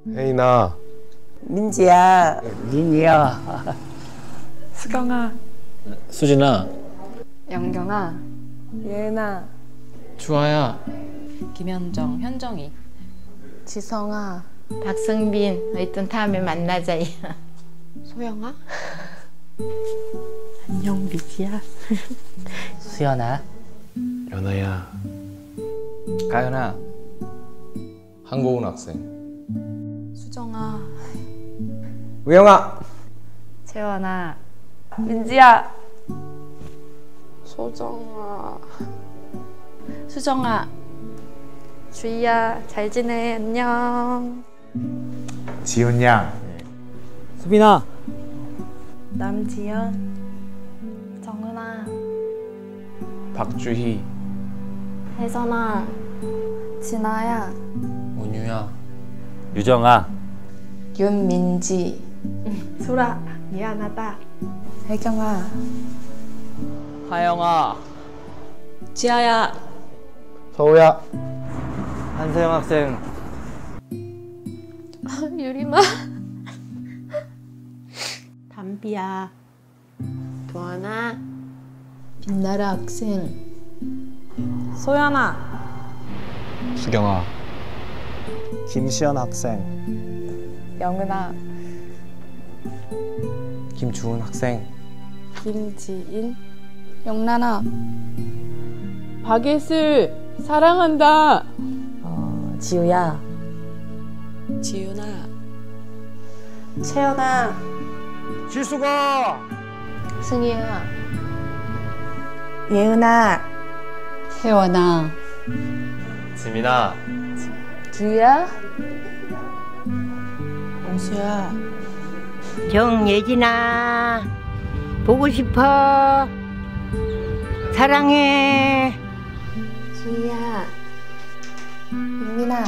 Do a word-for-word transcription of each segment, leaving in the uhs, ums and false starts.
혜인아. 민지야. 민이야. 수경아. 수진아. 영경아. 예은아. 주아야. 김현정, 현정이. 지성아. 박승빈, 어쨌든 다음에 만나자. 소영아. 안녕, 미지야. 수연아. 연아야. 가연아. 한고은 학생. 수정아. 우영아. 채원아. 민지야. 소정아. 수정아. 주희야, 잘 지내. 안녕. 지훈 양. 수빈아. 남지연. 정은아. 박주희. 혜선아. 진아야. 문유야. 유정아. 윤민지. 소라. 미안하다. 혜경아. 하영아. 지아야. 서우야. 한세영 학생. 유리마. 담비야. 도하나. 빛나라 학생. 소연아. 수경아. 김시연 학생. 영은아. 김주훈 학생. 김지인. 영란아. 박예슬. 사랑한다. 어, 지우야. 지윤아. 채연아. 지수가. 승희야. 예은아. 혜원아. 지민아. 주희야. 영수야. 정예진아. 보고 싶어. 사랑해. 주희야. 윤민아.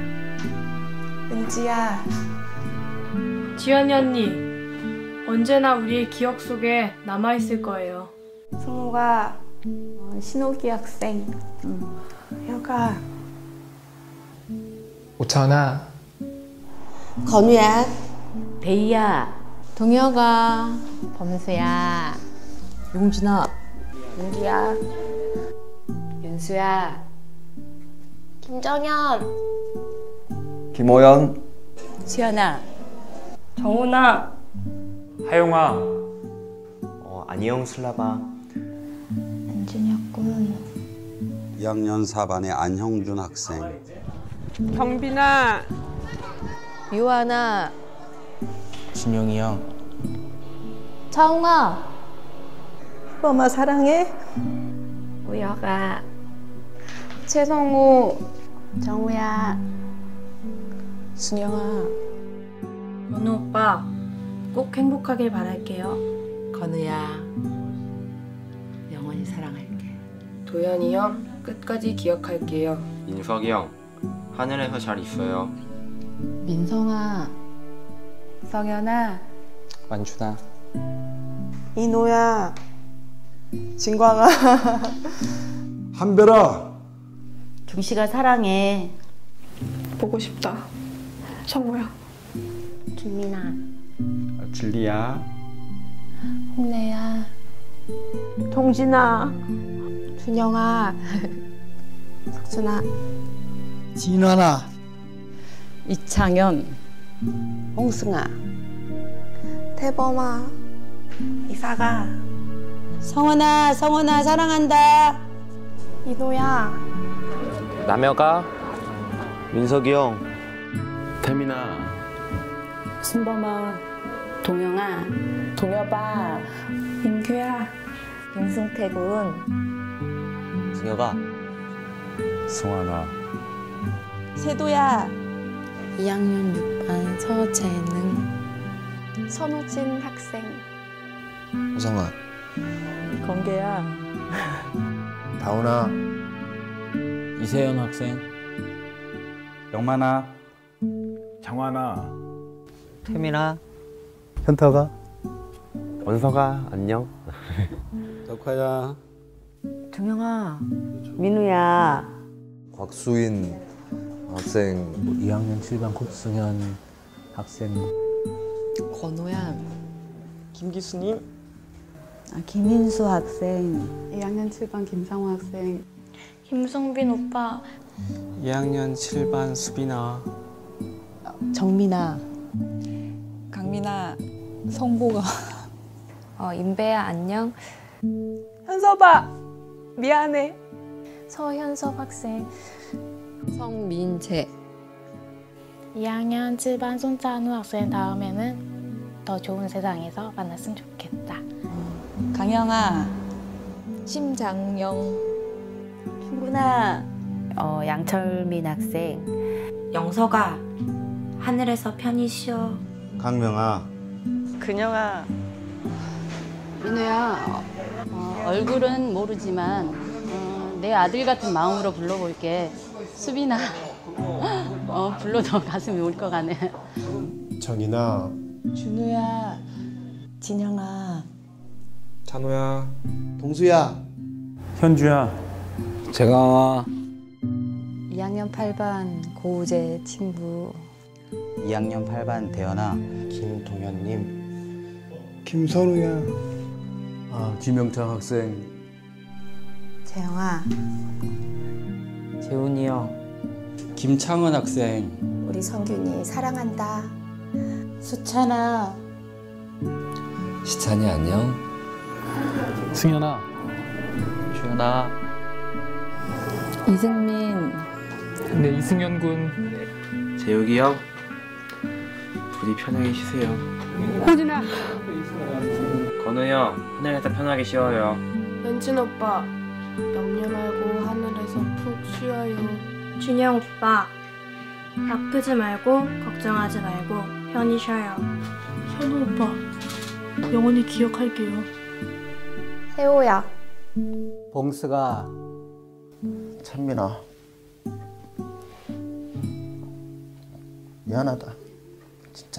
은지야. 지연이 언니. 언제나 우리의 기억 속에 남아있을 거예요. 승우가. 어, 신호기 학생. 응. 혁아. 오찬아. 건우야. 대희야. 동혁아. 범수야. 용진아. 윤기야. 윤수야. 김정현. 김호연. 수연아. 정훈아. 하용아. 어, 안녕 슬라바. 안준혁군. 이 학년 사 반의 안형준 학생. 경빈아. 유하나. 진영이 형. 차웅아. 엄마 사랑해. 우혁아. 최성우. 정우야. 순영아. 연우 오빠. 꼭 행복하길 바랄게요. 건우야. 영원히 사랑할게. 도현이 형 끝까지 기억할게요. 인석이 형 하늘에서 잘 있어요. 민성아. 성현아. 만준아. 이노야. 진광아. 한별아. 중식아 사랑해. 보고 싶다. 성우야. 준민아. 줄리아. 홍래야. 동진아. 준영아. 석준아. 진환아. 이창현. 홍승아. 태범아. 이사가. 성원아, 성원아 사랑한다. 이노야. 남혁아. 민석이 형. 태민아. 순범아. 동영아. 동여봐. 민규야. 김승태군. 승혁아. 승환아. 세도야. 이 학년 육 반 서재능. 선우진 학생. 호성아. 건계야. 다운아. 이세연 학생. 영만아. 장환아. 태민아. 현터가. 원서가 안녕. 덕화야. 동영아. 민우야. 곽수인 학생. 이 학년 칠 반 콧승현. 학생. 권호야. 김기수님. 아, 김인수 학생. 이 학년 칠 반 김상호 학생. 김성빈 오빠. 이 학년 칠 반 수빈아. 정민아. 강민아. 성보가. 어, 임배야 안녕. 현서봐. 미안해. 서현섭 학생. 성민재. 이 학년 칠 반 손찬우 학생 다음에는 더 좋은 세상에서 만났으면 좋겠다. 강영아. 심장영. 충분아. 어, 양철민 학생. 영서가 하늘에서 편히 쉬어. 강명아. 근영아. 민우야. 어, 얼굴은 모르지만 어, 내 아들 같은 마음으로 불러볼게. 수빈아. 어, 불러도 가슴이 울 것 같네. 정인아. 준우야. 진영아. 찬호야. 동수야. 현주야. 재강아. 이 학년 팔 반 고우재 친구. 이 학년 팔 반 대현아. 김동현님. 김선우야. 아, 김영창 학생. 재영아. 재훈이 형. 김창은 학생. 우리 성균이 사랑한다. 수찬아. 시찬이 안녕. 승현아. 주연아. 이승민. 네, 이승현 군. 재욱이 형. 부디 편하게 쉬세요. 호준아. 건우 형, 하늘에서 편하게 쉬어요. 현진 오빠. 염려 말고 하늘에서 푹 쉬어요. 준영 오빠. 아프지 말고 걱정하지 말고 편히 쉬어요. 현우 오빠. 영원히 기억할게요. 혜호야. 봉스가. 찬민아. 미안하다. 진짜.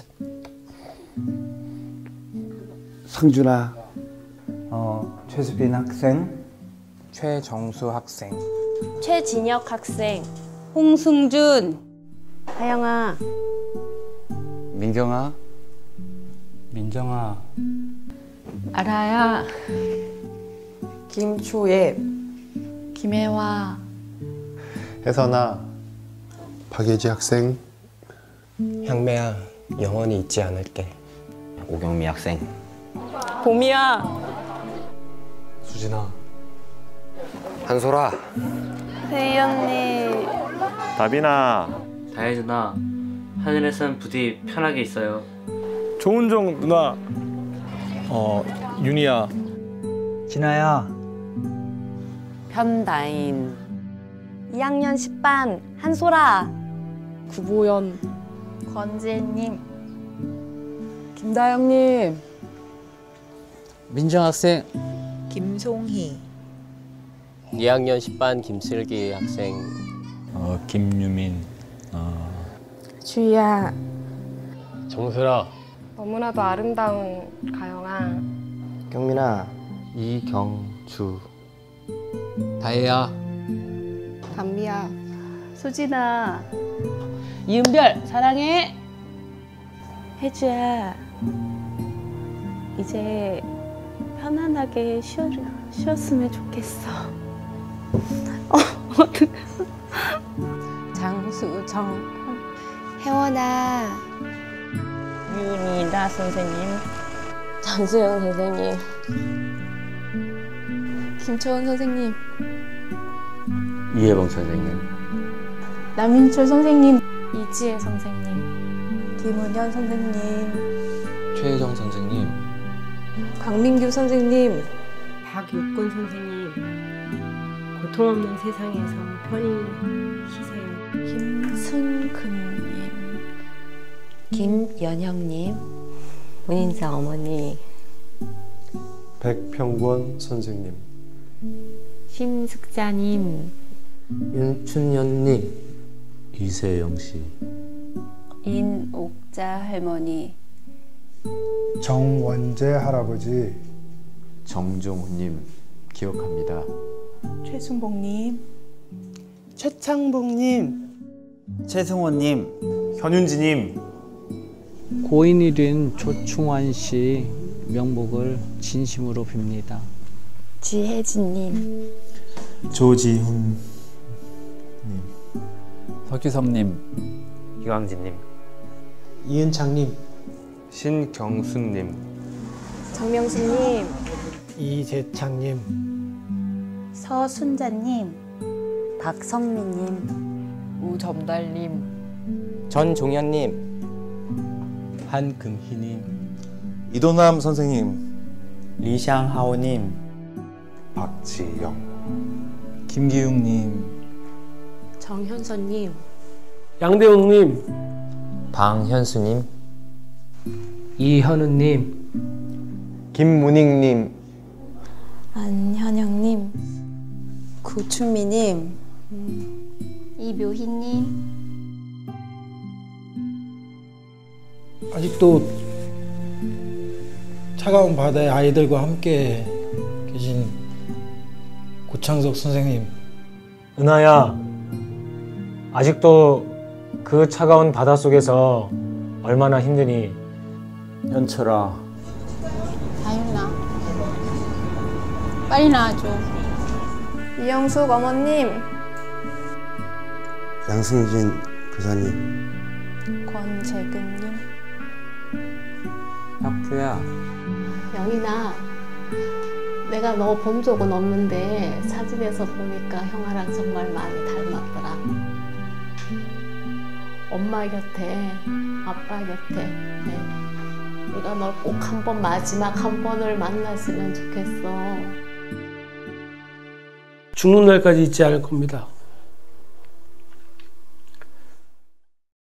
상준아. 어, 최수빈 학생. 최정수 학생. 최진혁 학생. 홍승준. 하영아. 민경아. 민정아. 아라야. 김초예. 김혜화. 혜선아. 박예지 학생. 향매야, 영원히 잊지 않을게. 오경미 학생. 봄이야. 수진아. 한솔아. 세희 언니. 다빈아. 다혜 누나. 하늘에선 부디 편하게 있어요. 조은정 누나. 어, 윤희야. 진아야. 편다인. 이 학년 십 반 한솔아. 구보연. 권지혜님. 김다영님. 민정 학생. 김송희. 이 학년 십 반 김슬기 학생. 어, 김유민. 어. 주희야. 정슬아. 너무나도 아름다운 가영아. 경민아. 이경주. 다혜야. 담비야. 수진아. 이은별 사랑해. 혜주야. 이제 편안하게 쉬어, 쉬었으면 좋겠어. 어, 어떡해. 장수정. 혜원아. 윤이다 선생님. 장수영 선생님. 김초원 선생님. 이혜봉 선생님. 남인철 선생님. 이지혜 선생님. 김은현 선생님. 최혜정 선생님. 강민규 선생님. 박육군 선생님. 고통 없는 세상에서 편히 쉬세요. 김승근님. 김연형님. 문인사 어머니. 백평권 선생님. 심숙자님. 윤춘현님. 이세영 씨. 인옥자 할머니. 정원재 할아버지. 정종훈님 기억합니다. 최순복님. 최창복님. 최승호님. 현윤지님. 고인이 된 조충환 씨 명복을 진심으로 빕니다. 지혜진님, 조지훈님, 서규섭님, 이광진님, 이은창님, 신경숙님, 정명수님, 이재창님, 서순자님, 박성민님, 우점달님, 전종현님, 한금희님, 이도남 선생님, 리샹하오님, 박지영, 김기웅님, 정현선님, 양대웅님, 방현수님, 이현우님, 김문익님, 안현영님, 구춘미님, 이묘희님, 아직도 차가운 바다의 아이들과 함께 계신 고창석 선생님, 은하야, 아직도 그 차가운 바다 속에서 얼마나 힘드니? 현철아, 다윤아, 빨리 나와줘. 이영숙 어머님, 양승진 교사님, 권재근님, 혁규야, 영인아, 내가 너 본 적은 없는데 사진에서 보니까 형아랑 정말 많이 닮았더라. 엄마 곁에, 아빠 곁에, 네. 네가 널 꼭 한 번, 마지막 한 번을 만났으면 좋겠어. 죽는 날까지 잊지 않을 겁니다.